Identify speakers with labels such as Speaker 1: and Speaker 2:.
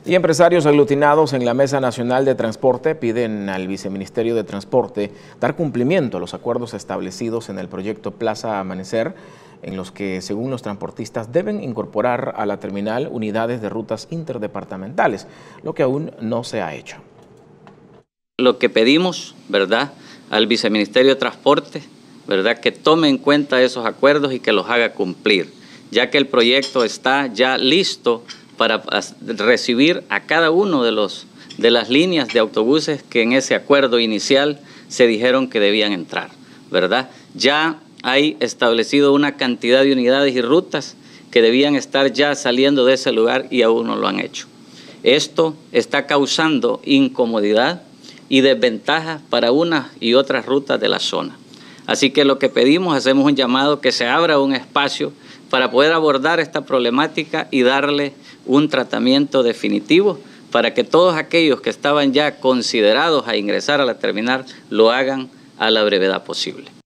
Speaker 1: Y empresarios aglutinados en la Mesa Nacional de Transporte piden al Viceministerio de Transporte dar cumplimiento a los acuerdos establecidos en el proyecto Plaza Amanecer, en los que, según los transportistas, deben incorporar a la terminal unidades de rutas interdepartamentales, lo que aún no se ha hecho.
Speaker 2: Lo que pedimos, ¿verdad?, al Viceministerio de Transporte, ¿verdad?, que tome en cuenta esos acuerdos y que los haga cumplir, ya que el proyecto está ya listo para recibir a cada uno de las líneas de autobuses que en ese acuerdo inicial se dijeron que debían entrar, ¿verdad? Ya hay establecido una cantidad de unidades y rutas que debían estar ya saliendo de ese lugar y aún no lo han hecho. Esto está causando incomodidad y desventajas para unas y otras rutas de la zona. Así que lo que pedimos, hacemos un llamado que se abra un espacio para poder abordar esta problemática y darle un tratamiento definitivo para que todos aquellos que estaban ya considerados a ingresar a la terminal lo hagan a la brevedad posible.